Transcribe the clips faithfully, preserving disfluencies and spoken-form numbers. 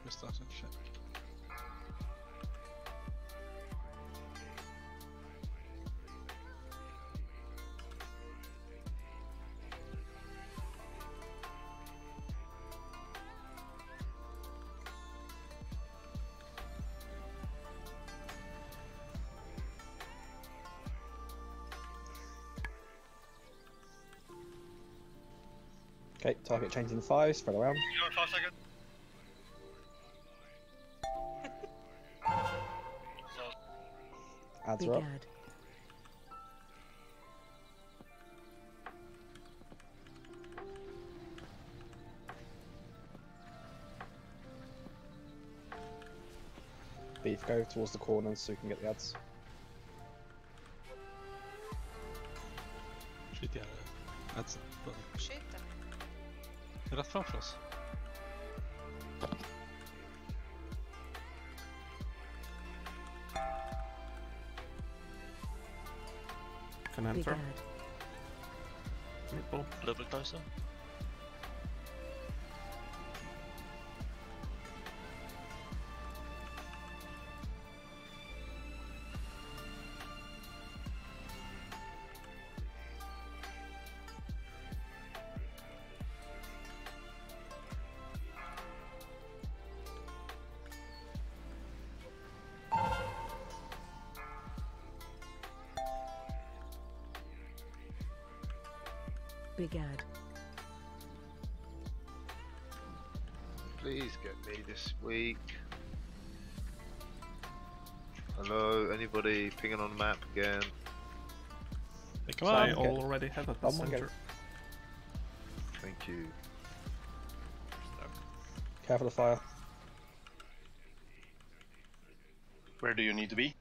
missed that and shit. Okay, target changing to five, spread around. You got five seconds. Ads Big are up. ad. Beef, go towards the corners so you can get the ads. Skit gärna adsen. Skjut den. Rätt framför oss. Can Big enter. ad. Meatball. A little bit closer. Big ad. Please get me this week. Hello, anybody pinging on the map again? Hey, So come I on! okay. already have a Someone passenger. go. Thank you. Careful of fire. Where do you need to be?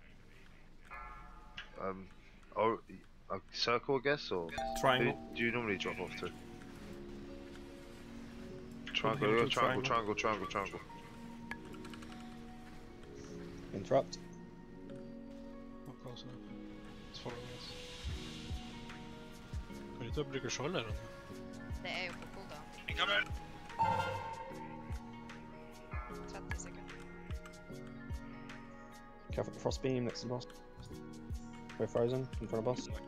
Um, oh, a circle, I guess, or Triangle. who do you normally drop off to? From Triangle, here yeah, to triangle, triangle. triangle, triangle, triangle. Interrupt. Not close enough. It's following us. Kan du inte uppbryka skölden? Det är ju på cooldown. Incoming! trettio sekunder. Careful of the frost beam next to the boss. We're frozen in front of us.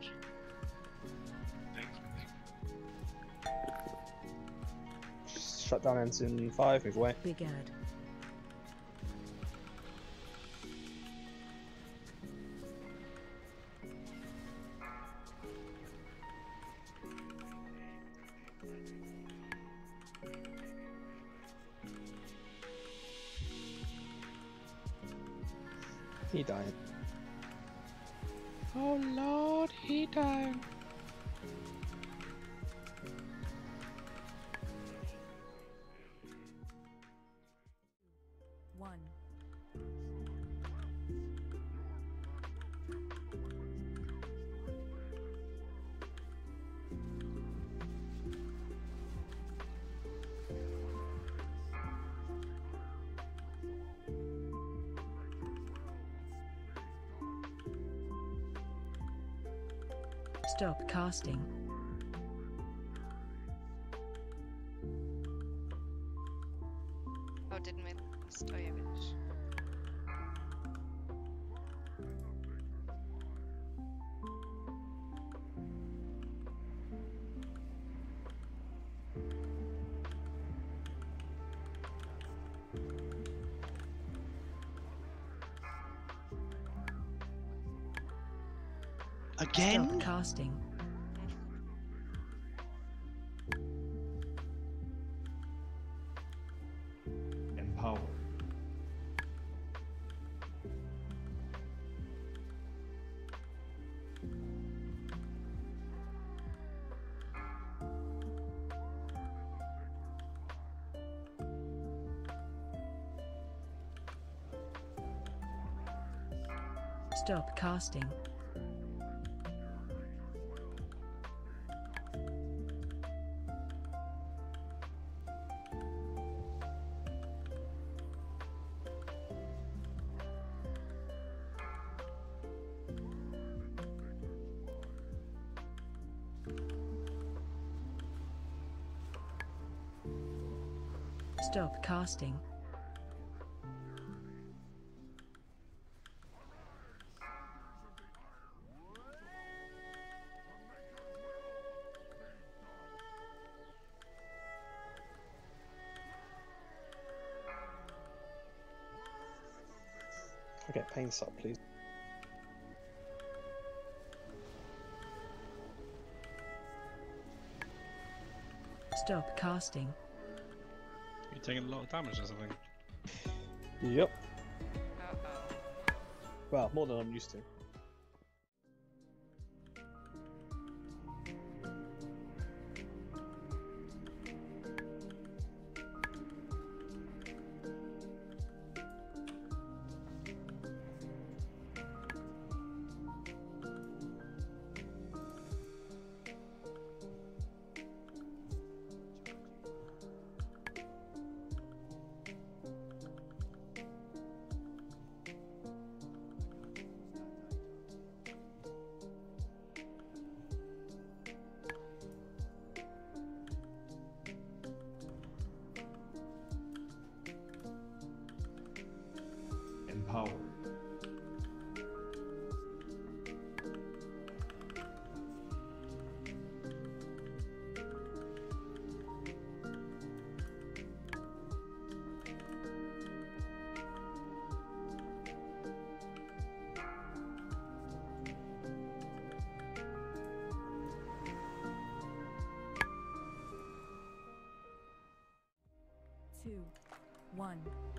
Shut down ends in five, move away. Big ad. He died. Oh lord, he died. One. Stop casting. Oh, didn't we last? Oh, yeah, we did. Again? Stop casting. Empower. Stop casting. Stop casting. I get pain sup, please? Stop casting. You're taking a lot of damage or something. Yep. Uh-oh. Well, more than I'm used to. Empower. Two, one.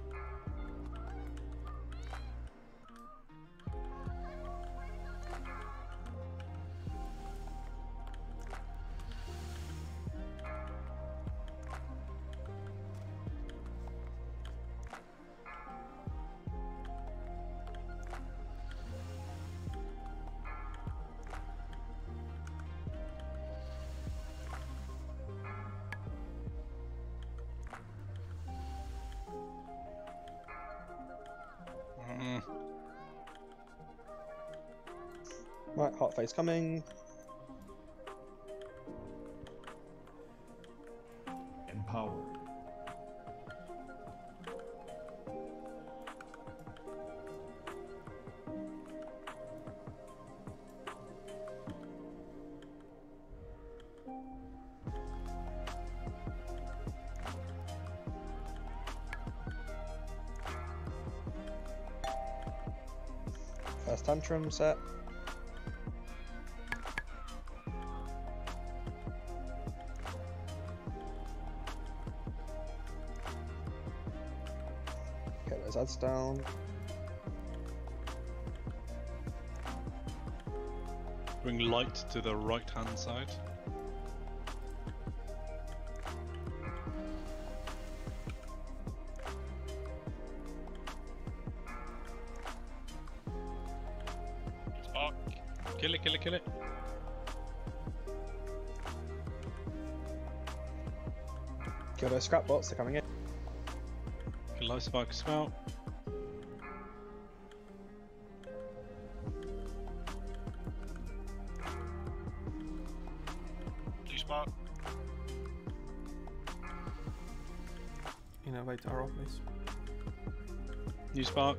Mm. Right, hot face coming. Empower. First tantrum set. Get those ads down. Bring light to the right hand side. Spark. Kill it, kill it, kill it. Kill those scrap bots, they're coming in. Kill light spark spout. Do spark. Innovate arrow, please. New spark.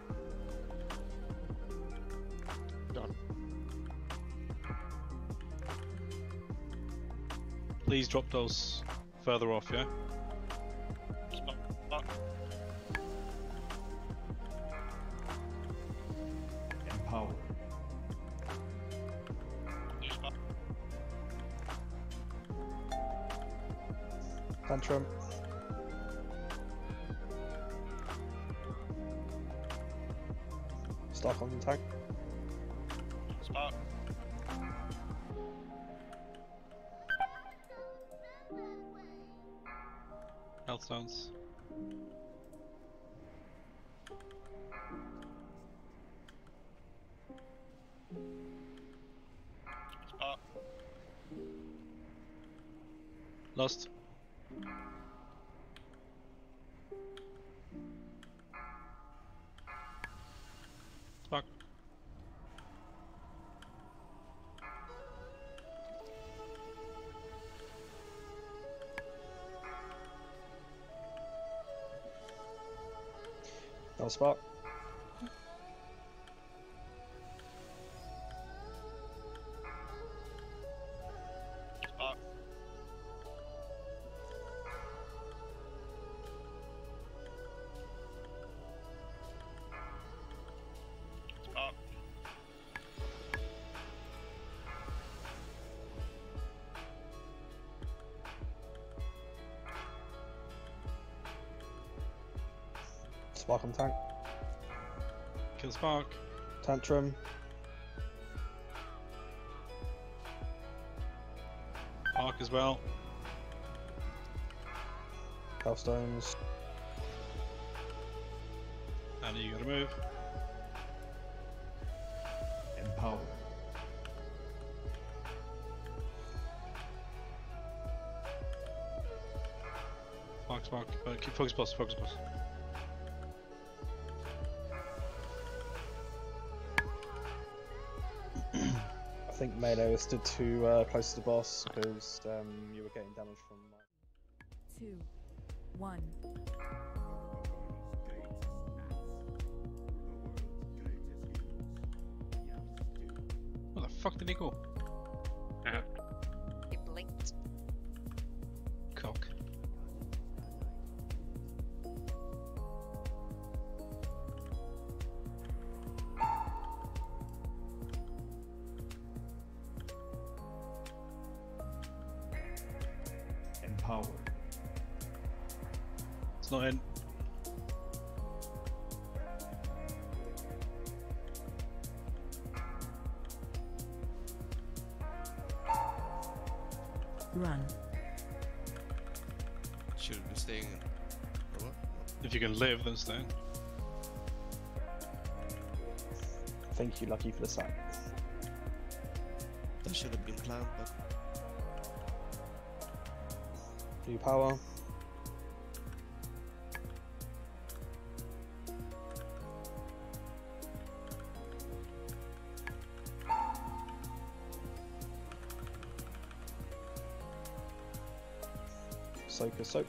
Done. Please drop those further off, yeah? Spark. Spark. Empower. Do spark. Tantrum. Stock on the tank. Spark. Health stones. Spark. Lost. Spark. No spark. Spark. Spark on tank. Kill Spark. Tantrum. Spark as well. Hellstones. And you gotta move. Empower. Spark, Spark. Uh, keep focus boss, focus boss. I think melee was stood too uh, close to the boss because um, you were getting damage from. Two. One. Where the fuck did he go? You blinked. Cock. Empower. It's not in. Run. Should be staying in. Or what? If you can live, then stay. Thank you, Lucky, for the sack. That should have been planned, but Blue power. Soak a soak.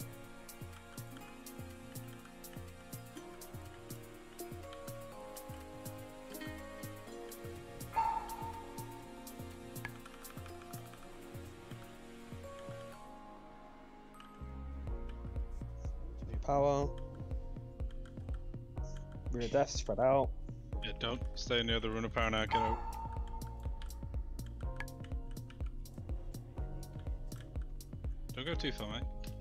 New power. Rune of Death spread out. Yeah, don't stay near the Rune of Power now, get out. Don't go too far, mate.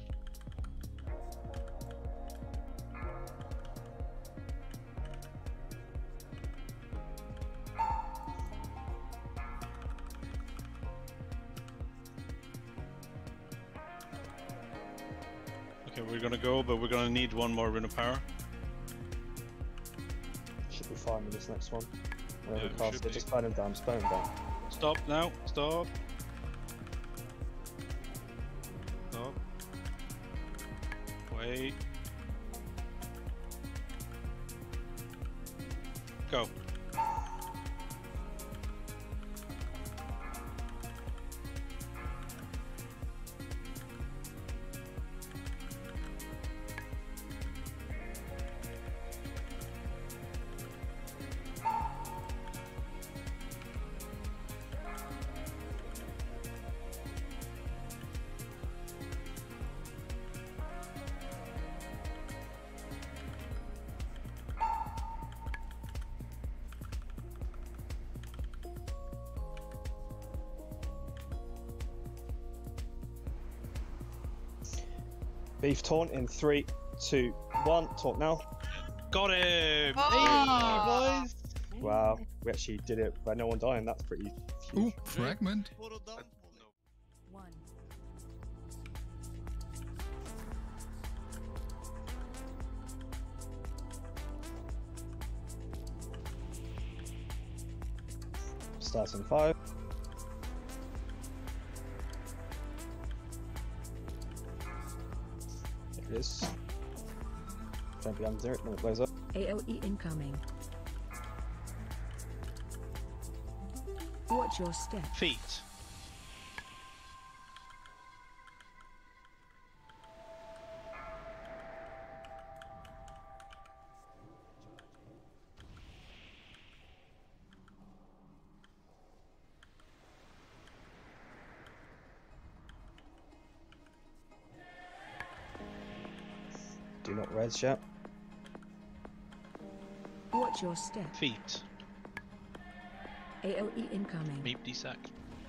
Okay, we're gonna go, but we're gonna need one more Rune of Power. Should be fine with this next one. Whenever Yeah, we cast should it, be. just burn him down, just burn him down. Stop now, stop. Stop. Wait. Go. Beef taunt in three, two, one. Taunt now. Got him! Oh! Hey, boys! Wow, we actually did it by no one dying. That's pretty Ooh, huge. fragment. Photo down. One. Starts in five. There it is. Don't be under it when it blows up. A O E incoming. Watch your step. Feet. Do not res yet. Watch your step. Feet. A O E incoming. Meep D-sack.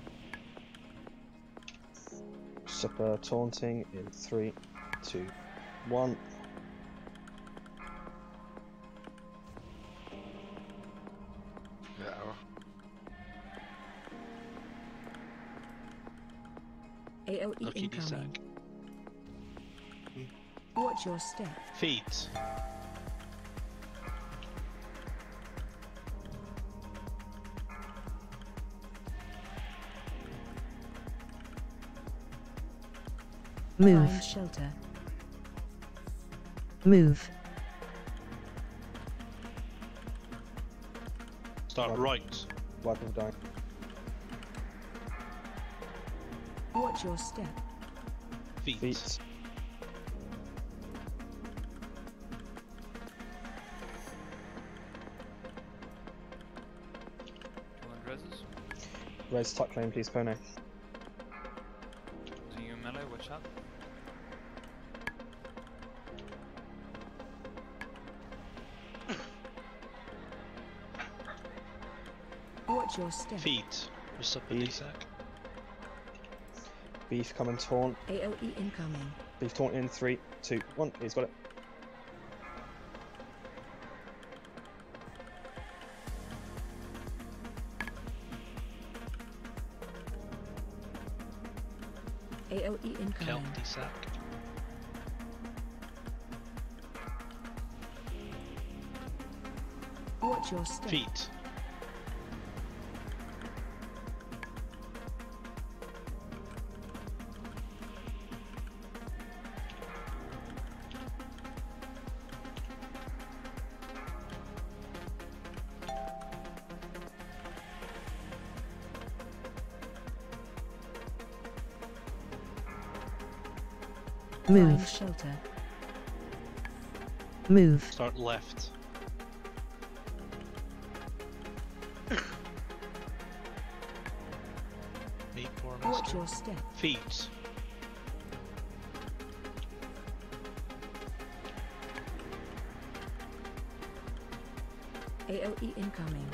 Super taunting in three, two, one. A O E Lucky incoming. D-Sack. Watch your step. Feet. Find Move. shelter. Move. Start Right. right. Wipe all down. Watch your step. Feet. Feet. One dresses. Res tuck lane, please, Pone. Using your melee, watch out. Watch your step. Feet. What's up, Feet. D-Sack? Beef come and taunt. A O E incoming. Beef taunt in three, two, one. He's got it. A O E Kelp incoming. D-Sack. Watch your step. Feet. Find Move. shelter. Move. Start left. Meat for Watch master. your step. Feet. A O E incoming.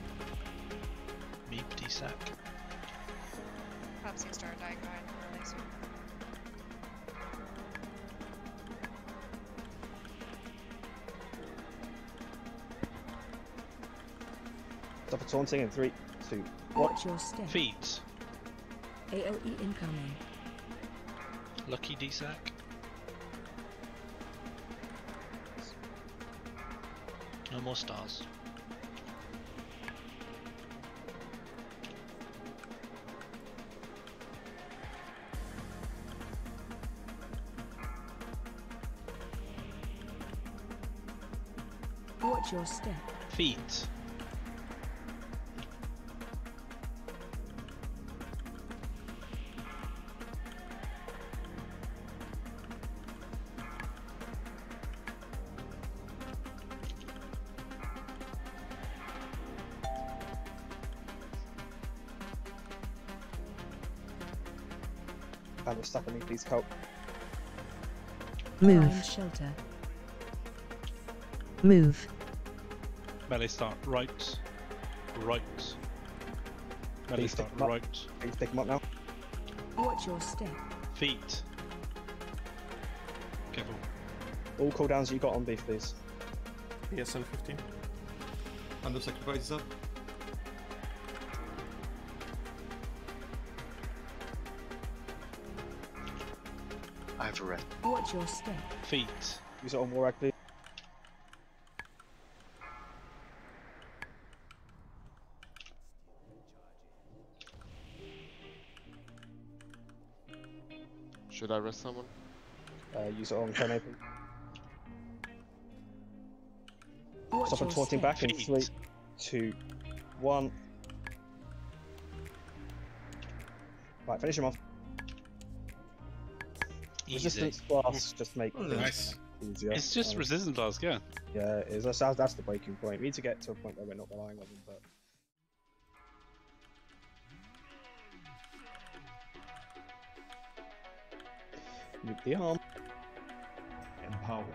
Meat D-Sack. Perhaps you start dying behind really soon. Stop for taunting in three, two, one. Watch your step. Feet. A O E incoming. Lucky D-Sack. No more stars. Watch your step. Feet. And the stuff on me, please, help. Move. Find shelter. Move. Melee start right. Right. Melee Please start pick 'em up. right. Please pick him up now. Watch your step. Feet. Careful. All cooldowns you got on beef, please. P S L fifteen. Under sacrifice is up. I have a red. Watch your step. Feet. Use it on Warrag, please. Should I rest someone? Uh, use it on Pone, please. Watch Stop your and taunting step. back in Feet. three, two, one. Right, finish him off. Easy. Resistance blast, just make Oh, things nice. easier. It's just Um, resistance blast, yeah. Yeah, it is. That's, that's that's the breaking point. We need to get to a point where we're not relying on them, but. Nuke the arm. Empower.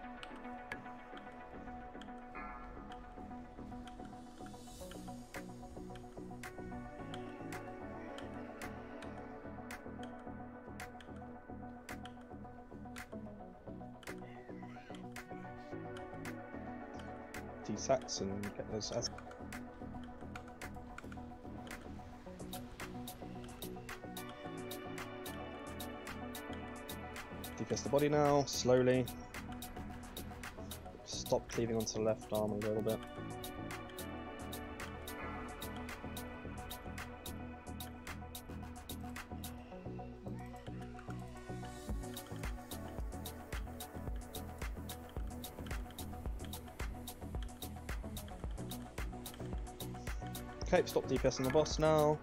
D-sats and get those as. D P S the body now, slowly. Stop cleaving onto the left arm a little bit. Okay, stop DPSing the boss now.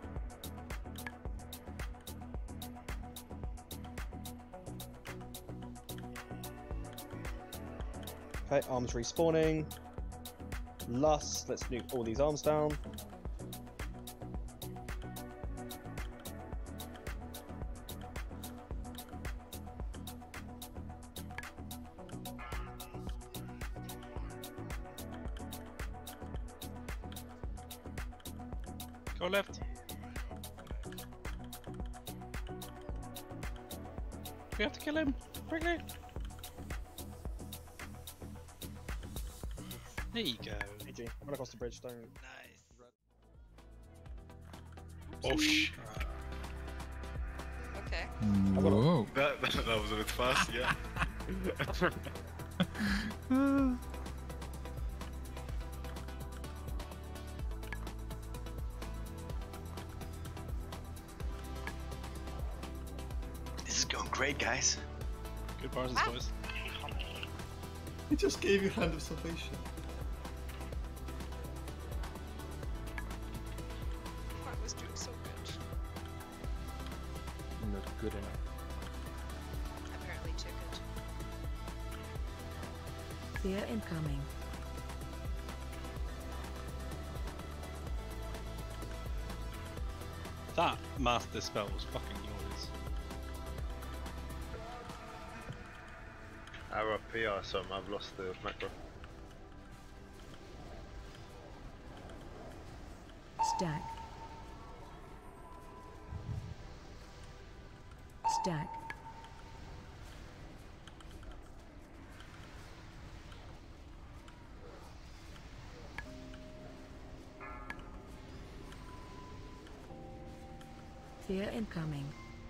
Okay, arms respawning. Lust, let's nuke all these arms down. Go left. We have to kill him. Quickly. There you go. G G. Run across the bridge, don't. Nice. Oh sh. Okay. Whoa. That, that, that was a bit fast, yeah. This is going great, guys. Good bars, Ah. boys. He just gave you Hand of Salvation. I was doing so good. Not good enough. Apparently too good. Fear incoming. That master spell was fucking glorious. R P or something, I've lost the macro. Stack. Stack. Fear incoming.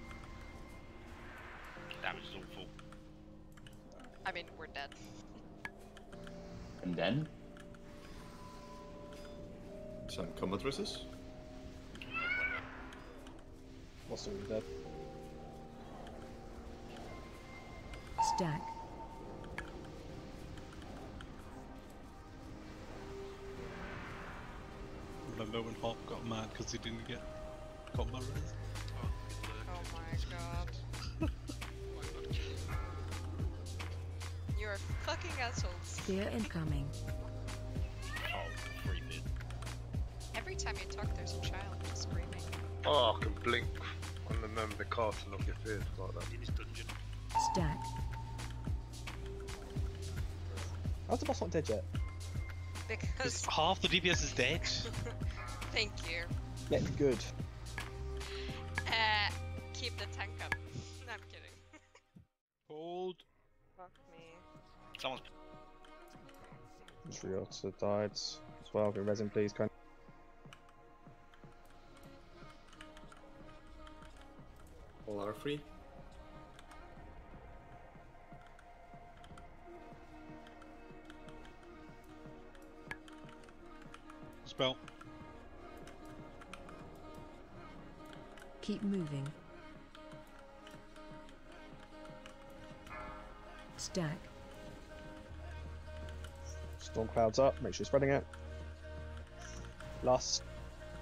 Damage is all full. I mean, we're dead. And then? Some combat resist. What's already dead? Stack. Remember when Hop got mad because he didn't get combat res? Oh my god. You're fucking assholes. Fear incoming. Oh, free bid. Every time you talk, there's a child screaming. Oh, I can blink on the member of the cast and not get feared like that. In his dungeon. Stack. How's the boss not dead yet? Because. Half the D P S is dead. Thank you. Yet good. Uh, keep the tank up. No, I'm kidding. Hold. Fuck me. Someone's. Triota died as well. Get resin, please, Con. All are free. Spell. Keep moving. Stack. Storm clouds up. Make sure you're spreading it. Lust.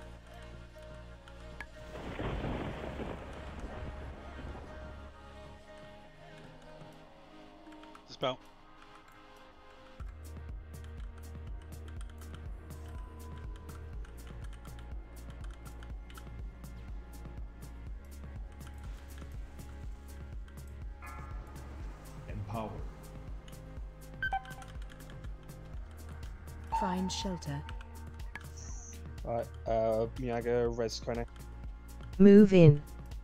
Spell. Empower. Find shelter. Right, uh, Miyaga, res, Kone. Move in.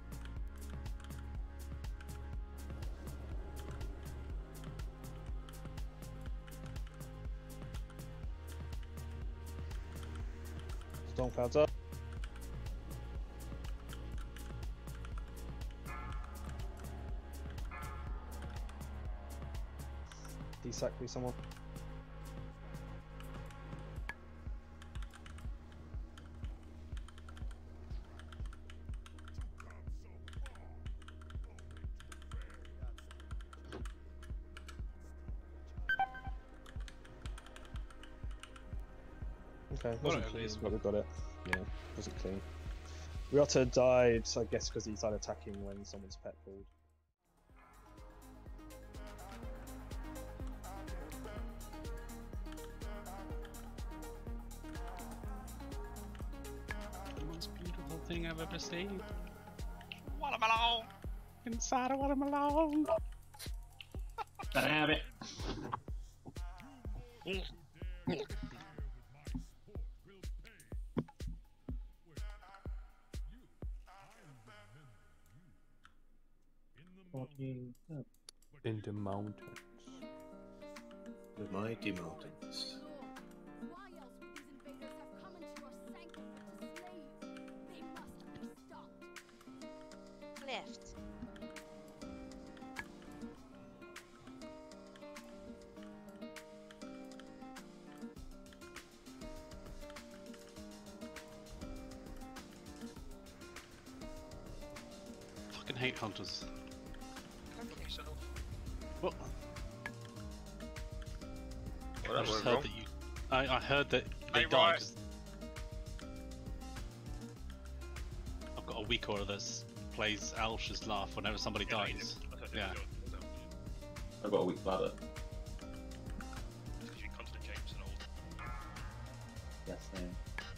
Storm clouds up. D-sack me someone. Okay, wasn't it, clean, Elise. but we got it. Yeah, wasn't clean. Ryota died, I guess, because he started attacking when someone's pet pulled. The most beautiful thing I've ever seen. Watermelon! Inside a watermelon! Gotta have it. In the mountains. The mighty mountains. Left. Fucking hate hunters. Okay. What? Well, I that just went heard wrong. that you. I, I heard that they Hey, died. right. 'Cause I've got a weak order that plays Alsh's laugh whenever somebody Yeah, no, you dies. didn't. That's what I Yeah. did, so- I've got a weak bladder. It's 'cause you constant James and all. Yes, same.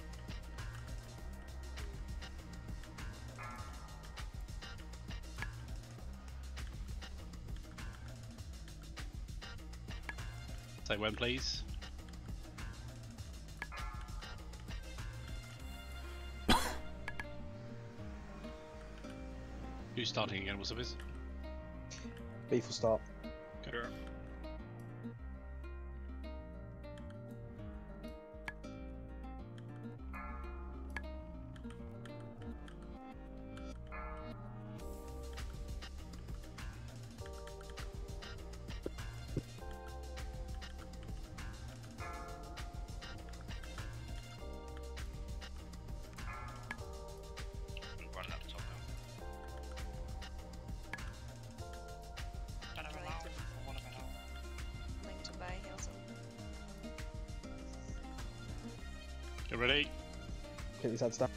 Say when, please. Who's starting again? What's up? Is Beef will start. okay. I'm running up the top now. Related. Link to buy heals. Get ready. Get these heads down.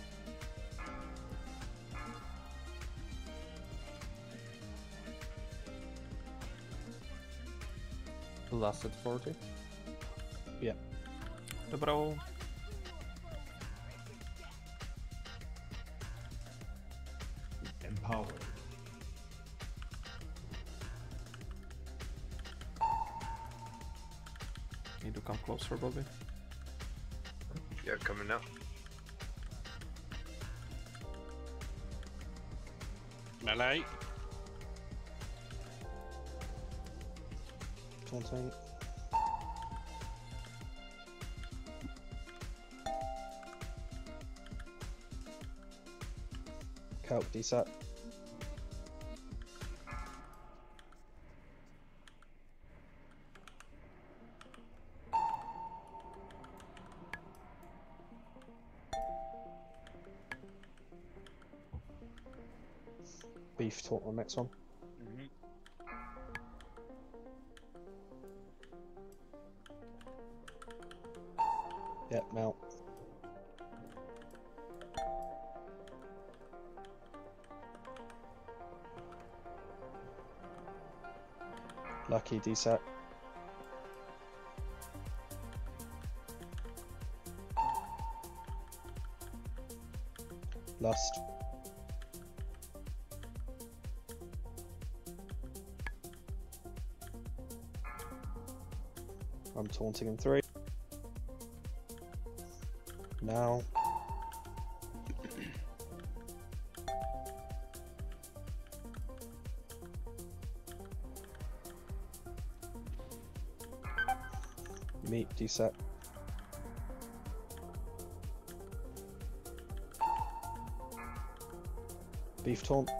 Last at forty. Yeah. Dobro. Empowered. Need to come closer, Bobby. Yeah, coming now. Melee. Taunting. Kelp D-sack. Beef taunt on the next one. Yep, mount. Lucky D-sack. Lust. I'm taunting in three. Now. Meat D-set. Beef taunt.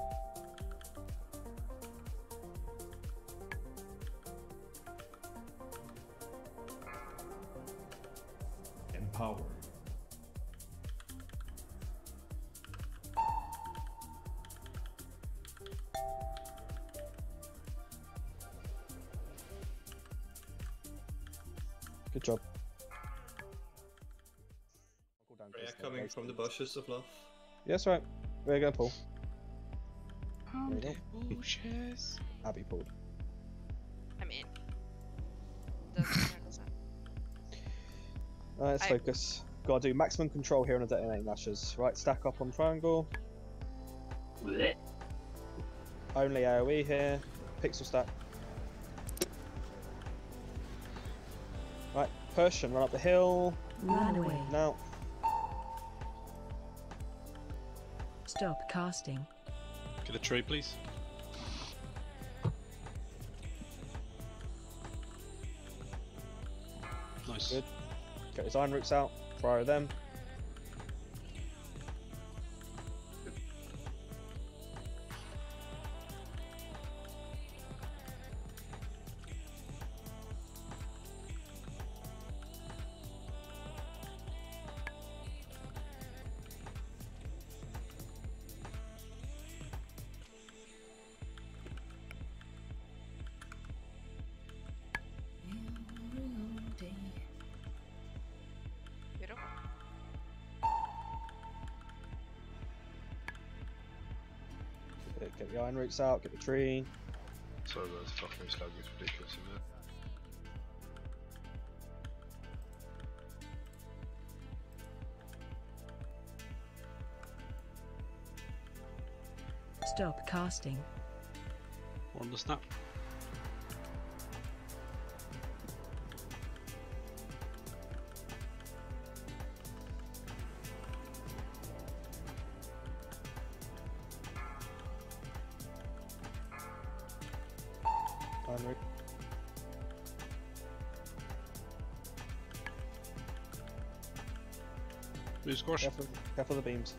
Good job. Freya coming from the bushes of love. Yes, right. We're gonna pull. From There the you bushes. Abby pulled. I mean, doesn't matter, does it? Alright, let's I- focus. Gotta do maximum control here on the detonating lashes. Right, stack up on triangle. Blech. Only AoE here. Pixel stack. Right, push and run up the hill. Run away. Now. Stop casting. Get a tree, please. Nice. Good. Get his iron roots out. Fire them. Beautiful. Get, get the iron roots out. Get the tree. So the fucking slug is ridiculous in there. Stop casting. We're on the snap. Iron root. Move squash. Careful, careful of the beams.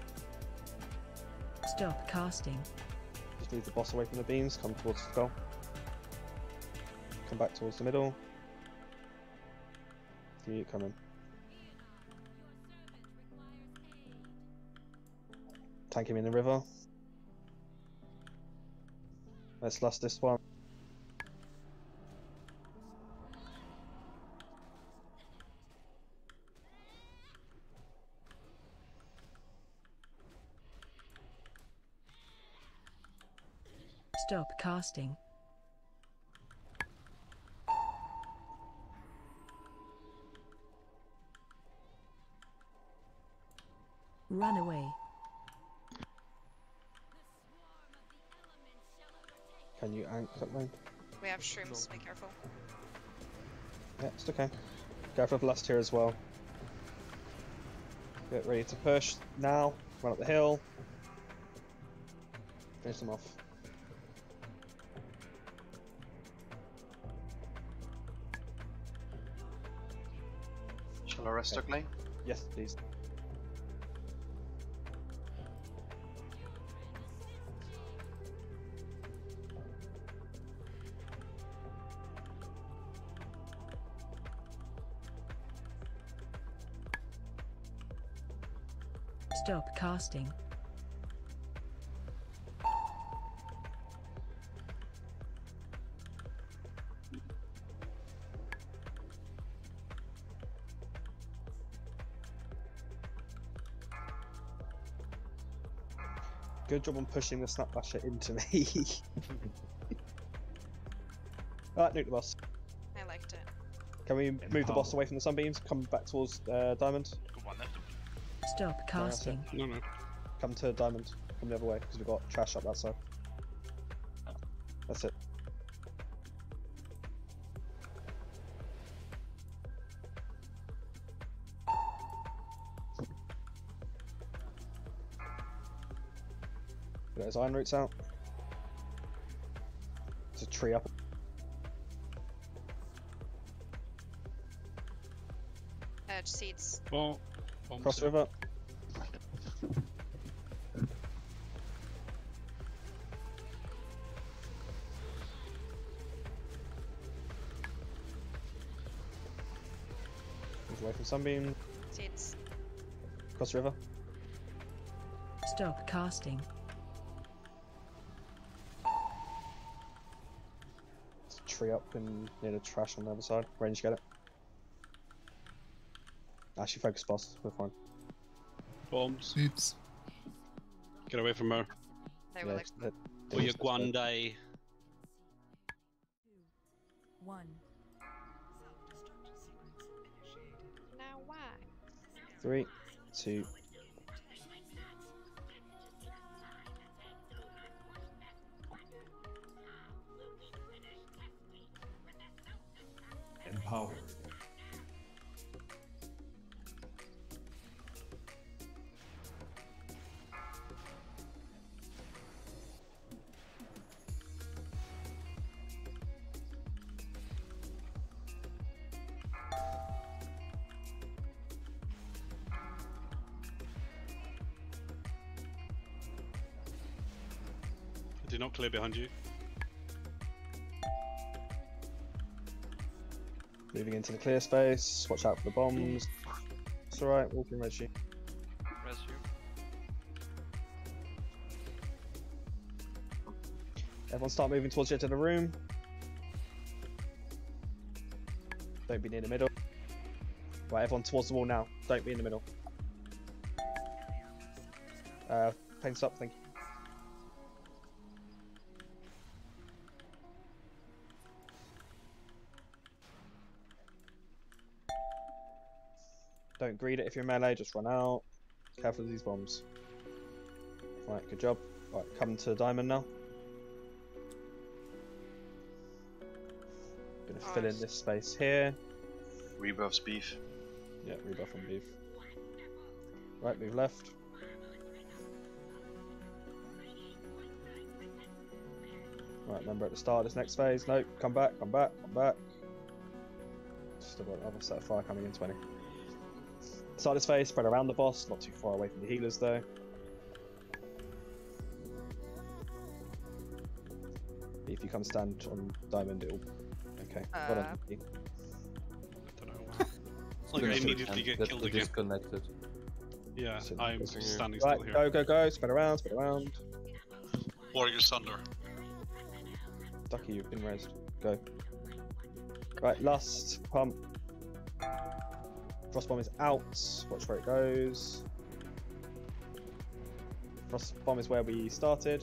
Stop casting. Just leave the boss away from the beams. Come towards the skull. Come back towards the middle. You come in. Tank him in the river. Let's last this one. Stop casting. Run away. Can you ank something? We have shrooms, be careful. Yeah, it's okay. Go for the last tier as well. Get ready to push now. Run up the hill. Finish them off. Shall I rest Okay. ugly? Yes, please. Stop casting. Good job on pushing the snap basher into me. Alright, nuke the boss. I liked it. Can we move the boss away from the sunbeams? Come back towards uh, Diamond. Got one left. Stop casting. No, no. Come to Diamond. Come the other way because we've got trash up that side. That's it. Get his iron roots out. There's a tree up. Edge seeds. Well, bombs Cross it. river. Move away from sunbeam. Seeds. Cross river. Stop casting. tree up in near the trash on the other side. Range, get it. Actually, focus boss. We're fine. Bombs. Oops. Get away from her. They Yeah, were like, it's- it- Or your it's good. Guandai. One. now why? Three, two. Empowered. Do not clear behind you. Moving into the clear space. Watch out for the bombs. It's alright, walking Reggie. Res you. Everyone start moving towards the edge of the room. Don't be near the middle. Right, everyone towards the wall now. Don't be in the middle. Uh, paint up, thank you. Don't greed it if you're melee, just run out. Careful of these bombs. Right, good job. Right, come to diamond now. Gonna fill in this space here. Rebuffs beef. Yeah, rebuff on beef. Right, move left. Right, remember at the start of this next phase. Nope, come back, come back, come back. Still got another set of fire coming in twenty. Start this phase, spread around the boss, not too far away from the healers though. If you come stand on diamond, it'll. Okay, well done. Uh. Vicky. Don't know. Like I immediately get killed again. Disconnected. Yeah, So- I'm Pushing you. standing Right, still here. go, go, go, spread around, spread around. Warrior Thunder. Ducky, you've been raised. Go. Right, lust, pump. Frost bomb is out. Watch where it goes. Frost bomb is where we started.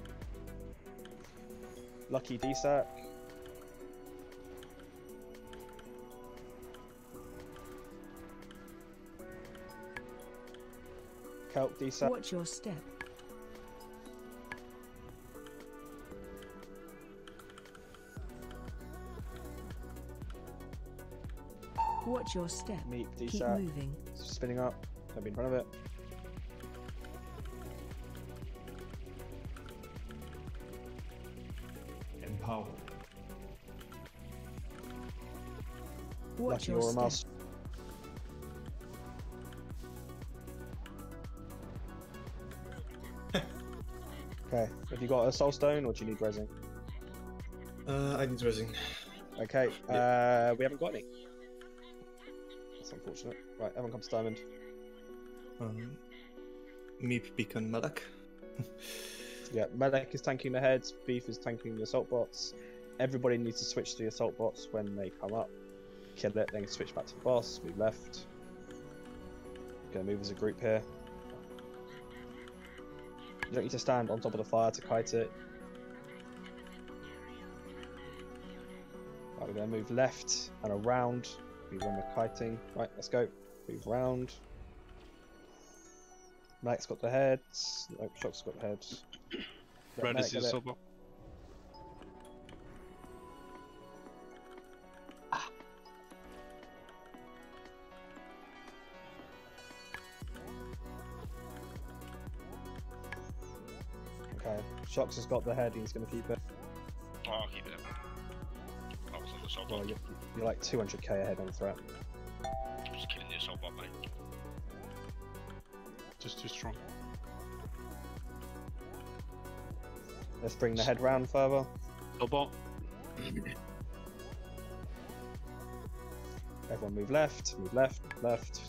Lucky D SAC. Kelp D SAC. Watch your step. Watch your step. Meek D Keep SAC. moving. Spinning up. Don't be in front of it. Empowered. Watch Lucky your Aura step. Mask. Okay, have you got a soul stone or do you need resin? Uh, I need resin. Okay, uh, we haven't got any. That's unfortunate. Right, everyone comes to diamond. Um, Meep Beacon Malak. Yeah, Medic is tanking the heads, Beef is tanking the assault bots. Everybody needs to switch to the assault bots when they come up. Kill it, then switch back to the boss, move left. Gonna move as a group here. You don't need to stand on top of the fire to kite it. Right, we're gonna move left and around. Move when we're kiting. Right, let's go. Move round. Max got the heads. Nope, Shock's got the heads. Let Red Medic is get your it. silver. Okay, Shocks has got the head, he's going to keep it. Oh, I'll keep it. I was on the assault Well, bot. you're, you're like two hundred K ahead on the threat. I'm just killing the assault bot, mate. Just too strong. Let's bring the head round further. Bot. Everyone move left, move left, move left.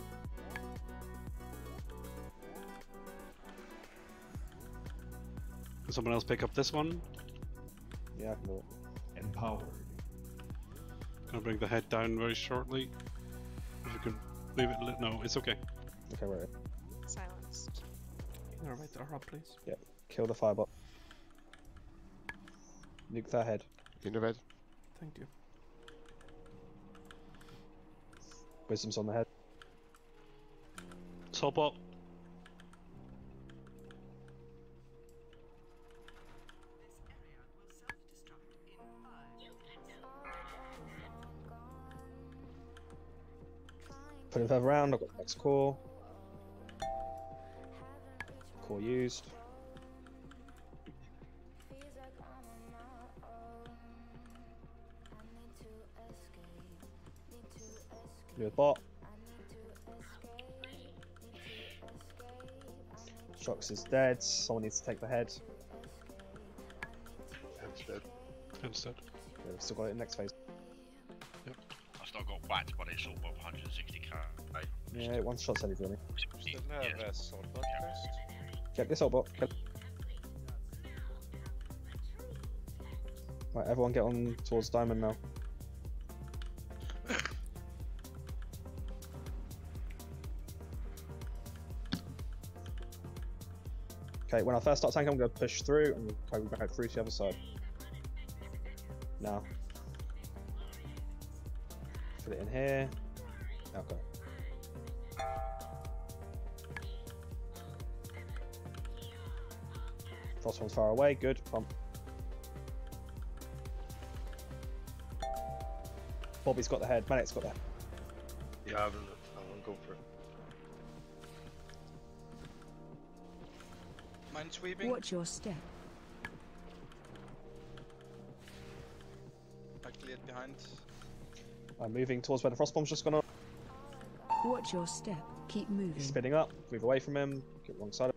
Can someone else pick up this one? Yeah, I can do it. Empowered. Gonna bring the head down very shortly. If you can move it a little. No, it's okay. Okay, right. Silenced. Alright, Aura, please. Yeah, kill the firebot. Nuke that head. In the red. Thank you. Wisdom's on the head. Top up. Put him further around, I've got the next core. Core used. Do a bot. Shox is dead, someone needs to take the head. Head's dead. Head's dead. Yeah, we've still got it in next phase. I still got whacked by this sort of one hundred sixty k. Yeah, one shot's only really. Still have a sword bot first. Get this old bot. Kill. Right, everyone get on towards diamond now. Okay, when I first start tanking, I'm going to push through and go back through to the other side. Now. Put it in here. Okay. Frost one's far away, good, pump. Bobby's got the head, Manic's got the head. Yeah, I haven't looked. I won't go for it. Mind sweeping? Watch your step. I cleared behind. I'm moving towards where the frost bomb's just gone on. Watch your step. Keep moving. He's spinning up, move away from him, get wrong side.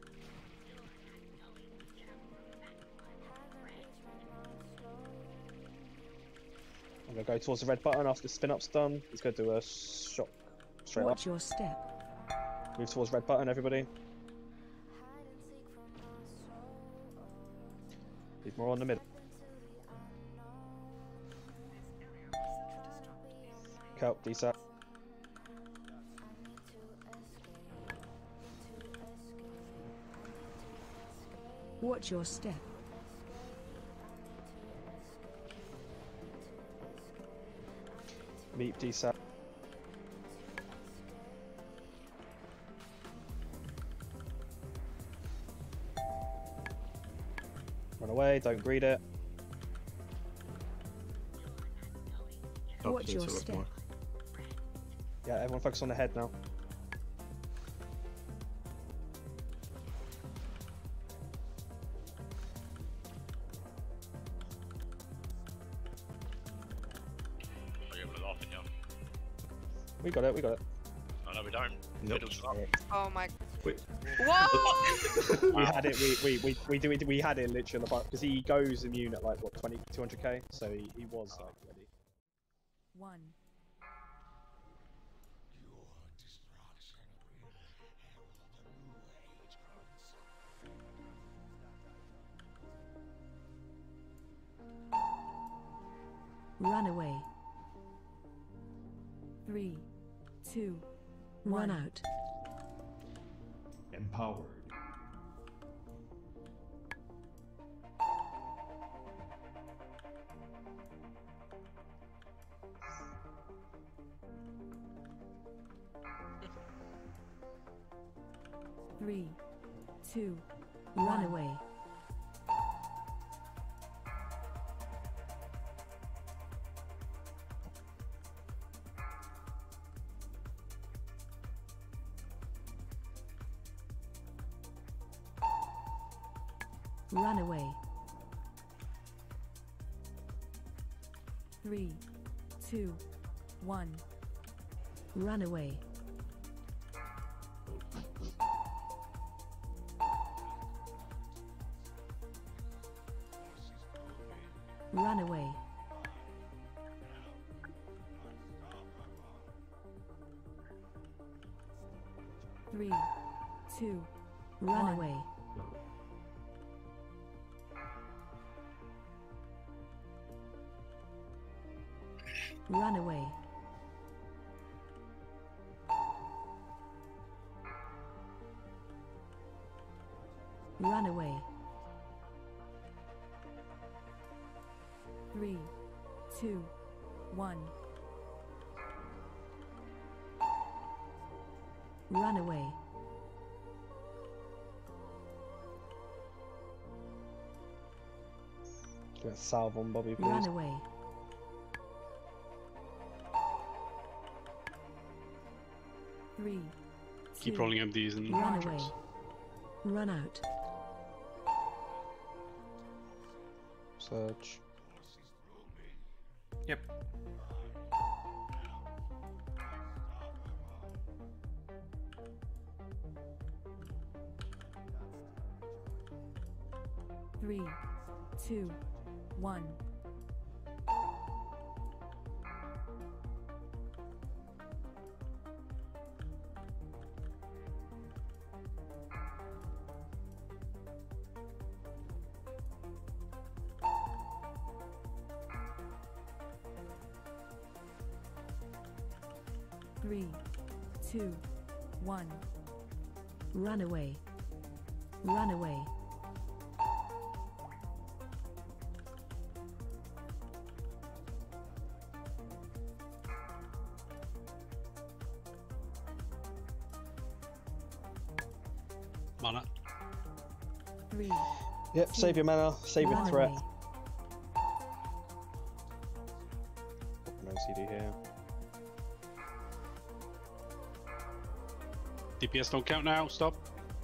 I'm gonna go towards the red button after the spin up's done. He's gonna do a shock straight Watch up. your step. Move towards red button, everybody. Leave more on the middle. Kelp, D SAT. Watch your step. Meet D SAT. Run away, don't greet it. Watch your step. Yeah, everyone focus on the head now. Are you able to laugh in here? We got it, we got it. Oh no, we don't. Nope. Middle's up. Oh my. Wait. Whoa! We had it, we we we we, do, we, we had it literally on the front because he goes immune at like what twenty, two hundred K, so he, he was like ready. One. Run away. Three, two, one out. Empowered. Three, two, run away. Run away. Three, two, one. Run away. Run away. Three, two, run one. away. Run away. Run away. Three, two, one. Run away. Get salve on Bobby, please. Run away. Three. Keep two, rolling M Ds and Run away. trips. Run out. Surge. Yep. Three, two, one. Three, two, one. Run away. Run away. Mana. Three. Yep, two, save your mana, save your run threat. away. No C D here. D P S don't count now. Stop.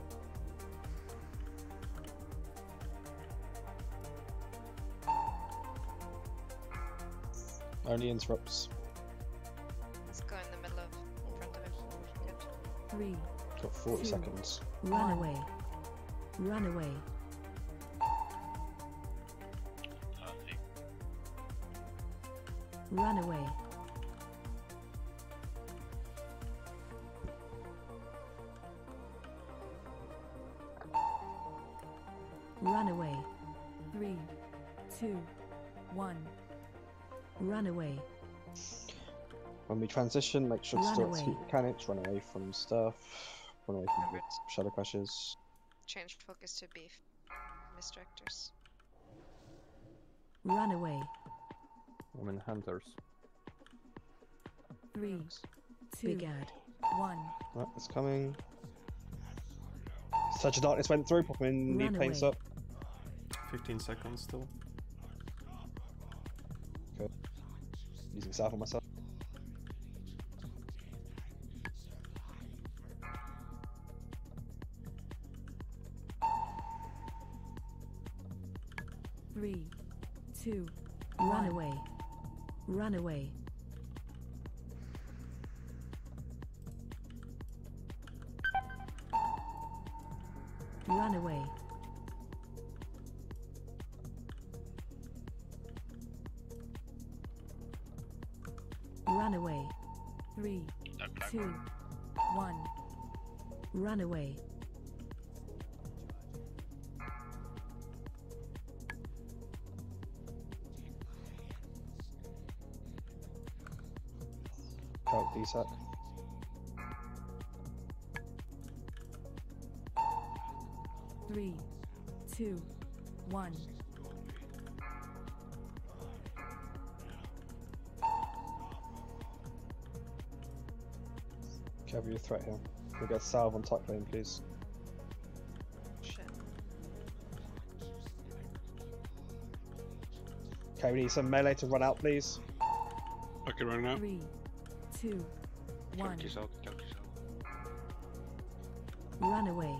Only interrupts. Let's go in the middle of, in front of him. Good. Three. Got forty Two. seconds. Run away. Run away. Perfect. Run away. Run away. Three, two, one. Run away. When we transition, make sure to Run still away. execute mechanics, run away from stuff, run away from Remember. shadow crashes. Changed focus to beef. Misdirectors. Run away. I'm in hunters. Three, two, Big ad. One. Right, it's coming. Touch of Darkness went through, pop him in, need Run paints away. up. fifteen seconds still. Okay. Using salve on myself. Three, two, run away. Run away. Run away. Run away. Three, No black two, one. Run away. Calc D SAC. Three, two, one. Cover your threat here. We get salve on top lane, please. Shit. Okay, we need some melee to run out, please. Okay, running out. Three, two, one. Count yourself, count yourself. Run away.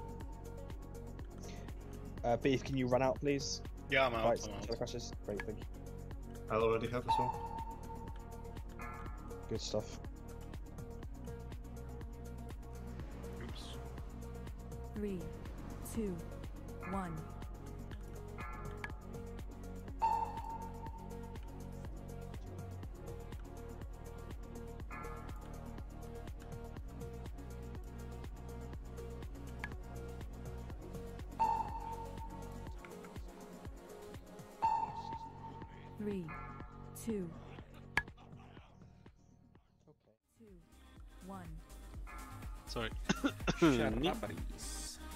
Uh, Beef, can you run out, please? Yeah, I'm out. Right, I'm out. shadow crashes. Great, thank you. I already have as well. Good stuff. Oops. Three, two, one. Three, two, Sorry. Sharapparis.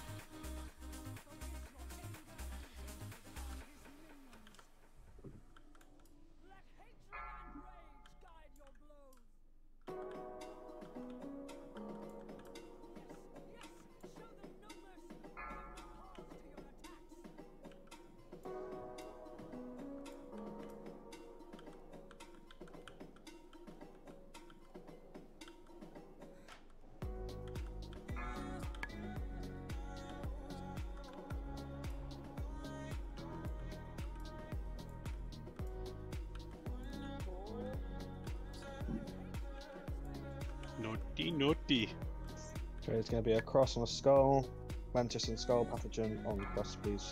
Naughty, naughty. Okay, it's going to be a cross on a skull. Mantis and skull pathogen on cross, please.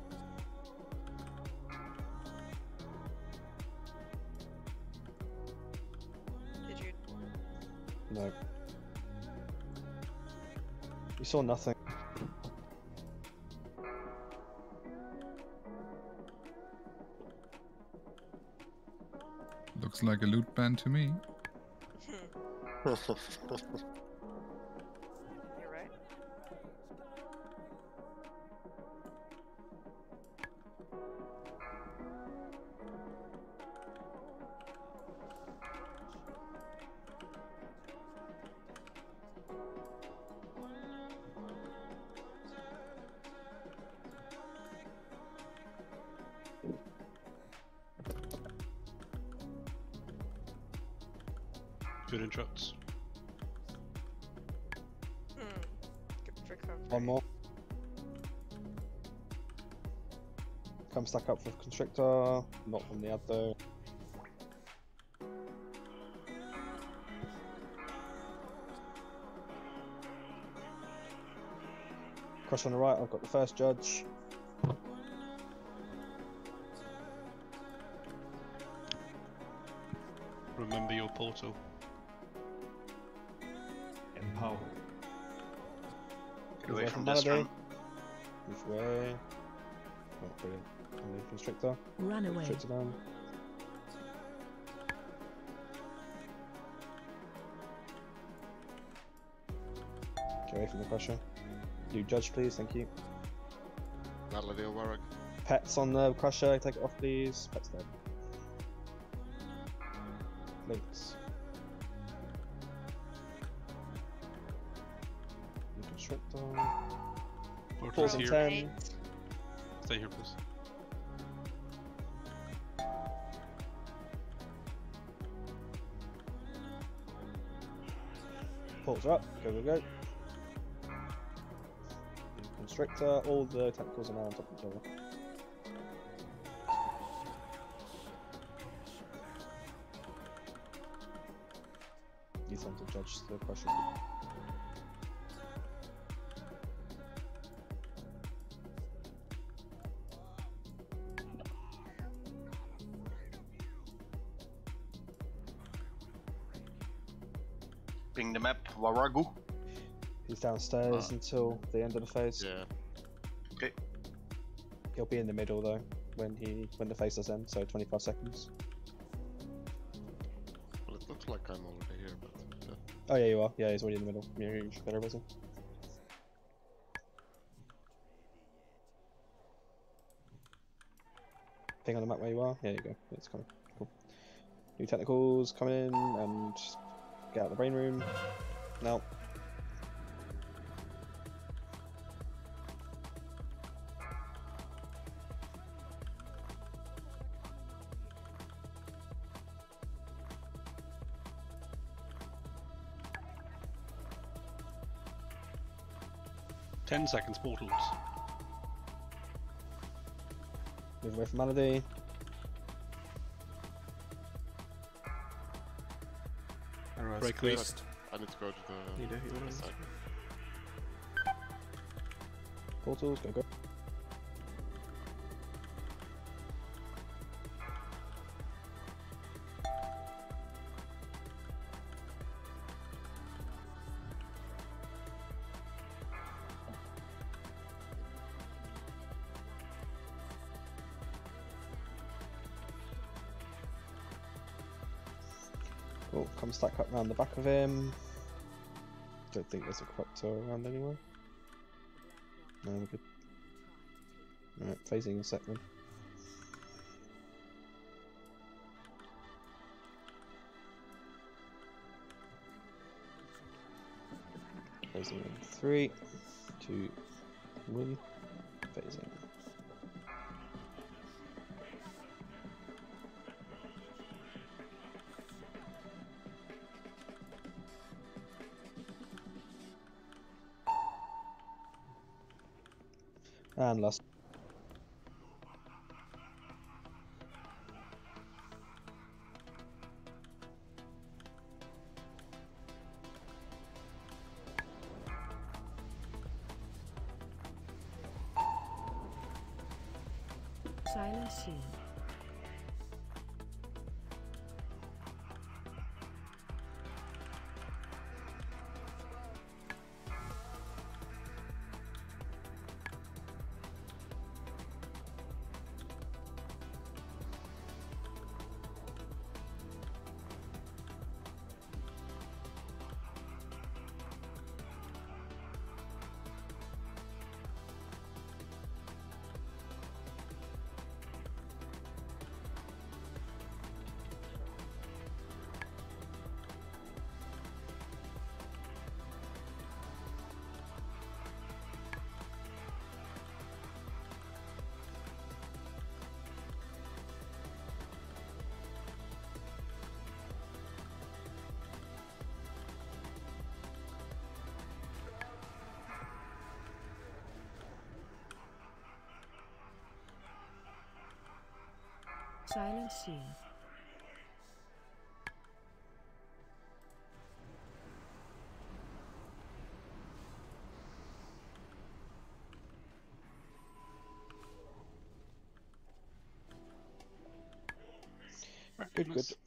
Did you? No. You saw nothing. Looks like a loot ban to me. You're right. Good interrupts. Hmm. Good recovery. One more. Come stack up for Constrictor. Not from the other. Crush on the right, I've got the first judge. Remember your portal. Empower. Get away Move from Melody. Destron. Move away. Oh, brilliant. And leave Constrictor. Run away. Constrictor down. Get away from the Crusher. Do judge, please, thank you. Melody or Warwick. Pets on the Crusher, take it off, please. Pet's dead. Links. Constrictor. Portal's Pause on here. ten. Eight. Stay here, please. Portals are up. Go, go, go. Constrictor. All the tentacles are now on top of each other. Need someone to judge the Crusher. Ping the map, Waragu. He's downstairs Ah. until the end of the phase. Yeah. Okay. He'll be in the middle though when he when the phase does end, so twenty-five seconds. Well, it looks like I'm already here, but yeah. Oh yeah, you are. Yeah, he's already in the middle. Yeah, you should better wasn't. Thing on the map where you are. Yeah, you go. It's coming. Cool. New technicals coming in and get out of the brain room. Now. Ten seconds portals. Move away from Melody. Arrows Break clear. closed. I need to go to the Need a healer. other side. Portals, go go. Cool, come stack up round the back of him. don't think there's a Croctor around anywhere. No, we're good. Alright, phasing a second. Phasing in three, two, one, phasing. And last. Silent Shield. Silent Shield. Good, good.